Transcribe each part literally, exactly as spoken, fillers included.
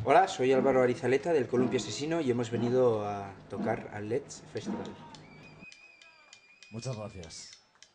Hola, soy Álvaro Arizaleta del Columpio Asesino y hemos venido a tocar al Let's Festival. Muchas gracias.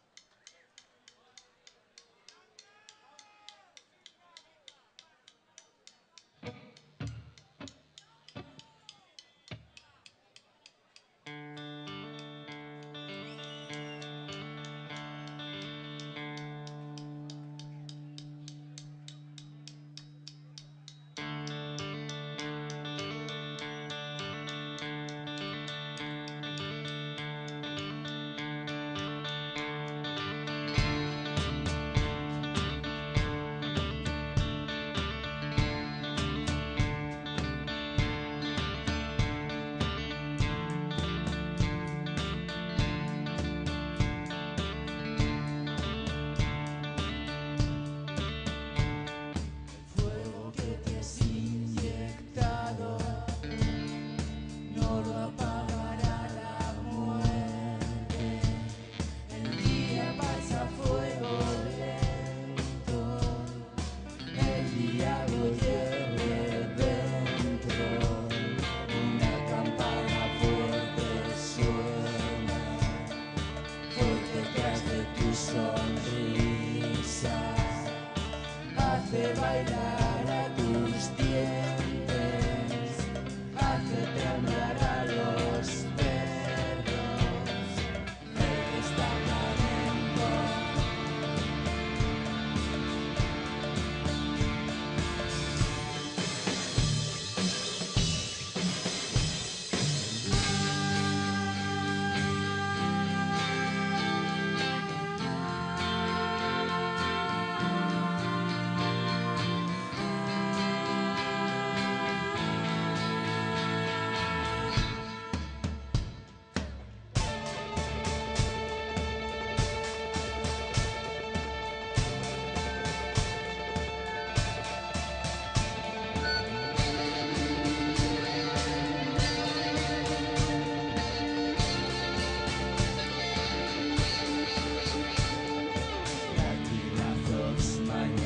Fuego que te has inyectado no lo apagará la muerte. El día pasa a fuego lento, el diablo lleve dentro. Una campana fuerte suena, fuerte tras de tu sonrisa. Hace bailar a tus dientes, hace temblar a los perros. El que está caliente. Latigazos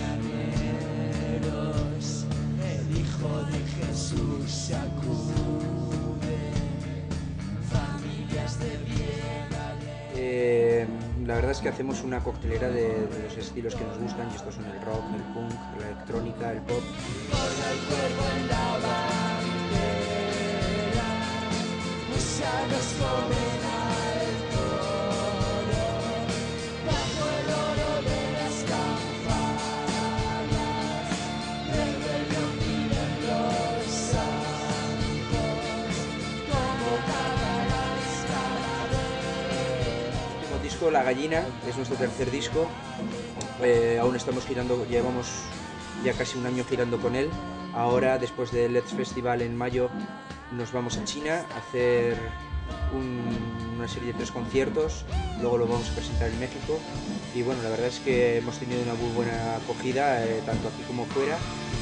mañaneros, el Hijo de Jesús sacude, familias de bien alegre. Eh, la verdad es que hacemos una coctelera de, de los estilos que nos gustan y estos son el rock, el punk, la electrónica, el pop. Borda el cuerpo en la bandera, gusanos comen al toro, bajo el oro de las campanas, rebelión viven los santos, como cagarás calaveras. El último disco, La Gallina, es nuestro tercer disco. Eh, aún estamos girando, llevamos ya casi un año girando con él. Ahora, después del Let's Festival en mayo, nos vamos a China a hacer un- una serie de tres conciertos. Luego lo vamos a presentar en México. Y bueno, la verdad es que hemos tenido una muy buena acogida, eh, tanto aquí como fuera.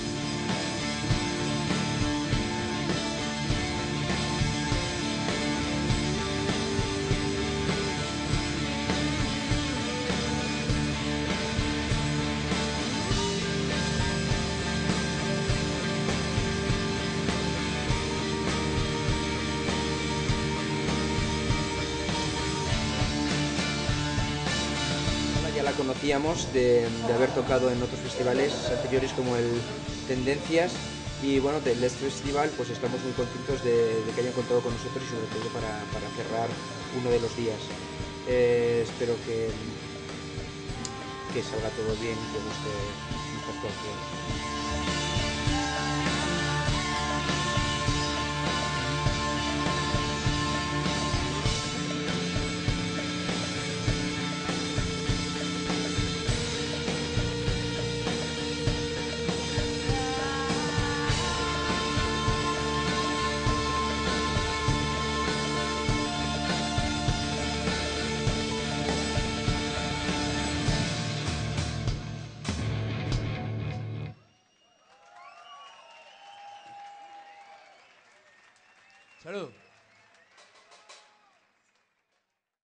Ya la conocíamos de, de haber tocado en otros festivales anteriores como el Tendencias y bueno, del Let's Festival pues estamos muy contentos de, de que hayan contado con nosotros y sobre todo para, para cerrar uno de los días. Eh, espero que, que salga todo bien y que guste nuestra actuación. Salud.